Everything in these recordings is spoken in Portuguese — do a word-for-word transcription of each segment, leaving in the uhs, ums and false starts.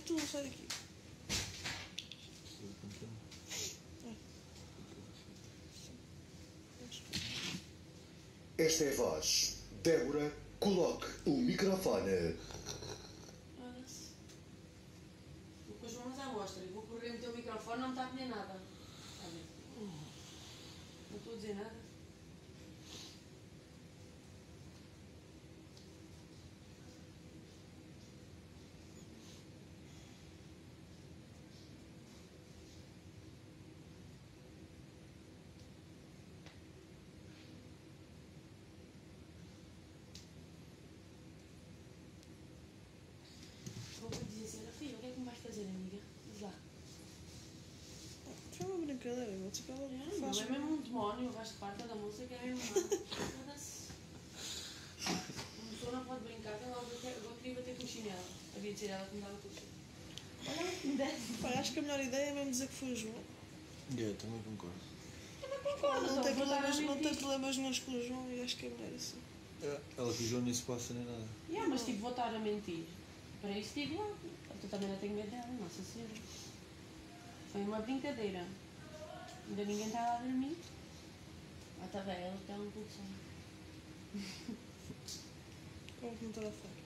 tu, sai daqui. Esta é a voz. Débora, coloque o microfone. Depois vamos à amostra. Eu vou correr no teu microfone, não me está a pedir nada. Não estou a dizer nada. Vou dizer assim, filha, o que é que me vais fazer, amiga? Diz lá. Foi uma brincadeira, vou dizer que ela É, faz. não é mesmo um demónio, o resto parte da música é mesmo mal. Foda-se. Uma pessoa não pode brincar, que ela agora queria bater com o chinelo. Havia de ser ela que me dava com o chinelo. Olha, que me desse. Pá, acho que a melhor ideia é mesmo dizer que foi o João. Eu também concordo. Eu não concordo, Não tem vou estar a problemas, não tem mentir. problemas nenhum com o João e acho que é melhor assim. Ela com o João nem se passa nem nada. Yeah, mas tipo, vou estar a mentir. Para isso digo lá. Eu também não tenho medo dela, nossa senhora. Foi uma brincadeira. Ainda ninguém está lá a dormir. Ah, está bem, ela está um pouco só. Como que não estava a falar?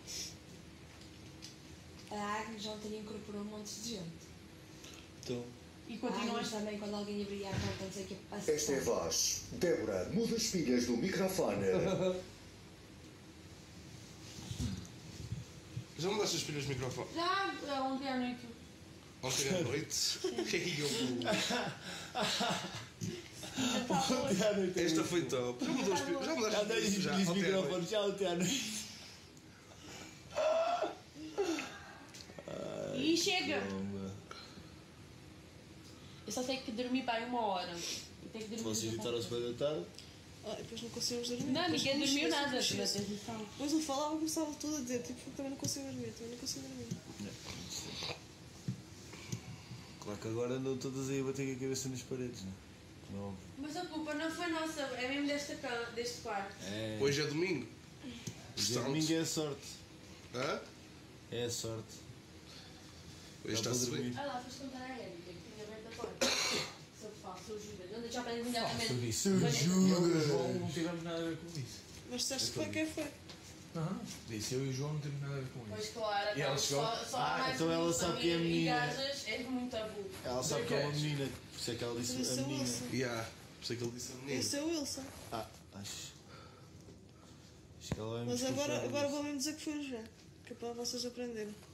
A Agnes ontem incorporou um monte de gente. Então, E A continuas Agnes também, quando alguém abria a porta, dizer que a Esta é a voz. Débora, muda as pilhas do microfone. Já mudaste as pilhas do microfone? Já, é, ontem à noite. Ontem à noite? Ei, eu... Esta foi top. Já mudou as pilhas? Já mudaste as pilhas? Já, ontem à noite. já ontem à noite. E chega! Eu só tenho que dormir para aí uma hora. E tenho que dormir. Vocês juntaram-se bem da tarde? Ah, e depois não conseguimos dormir. Não, Depois ninguém quando dormiu mexia-se, nada, mexia-se. tive atenção. Depois não falava, começava tudo a dizer, tipo, também não consigo dormir, também não consigo dormir. Claro que agora andam todas aí a bater com a cabeça nas paredes, não é? Não. Mas a culpa não foi nossa, é mesmo desta cama, deste quarto. É. Hoje é domingo. Hoje é domingo, é a sorte. Hã? É a sorte. Hoje Dá para está-se bem. dormir. Ah lá, foste contar à Érica que tinha aberto a porta. Se eu faço, eu juro. Onde já aprende imediatamente. Isso, Eu e o João não tivemos nada a ver com isso. Mas disseste que foi quem foi? Não, disse eu e o João não temos nada a ver com Pois isso. claro, E ela então, chegou? só, só Ah, mais então ela evolução sabe que é e- menina. E gajas é muito tabu. Ela sabe que é uma menina, por isso é que ela disse Esse é a o menina. Wilson. Yeah. Por isso é que ele disse a menina. Esse é o Wilson. Ah, acho. Acho que ela vai me Mas agora, desculpar agora isso. vou mesmo dizer que foi o João. Que é para vocês aprenderem.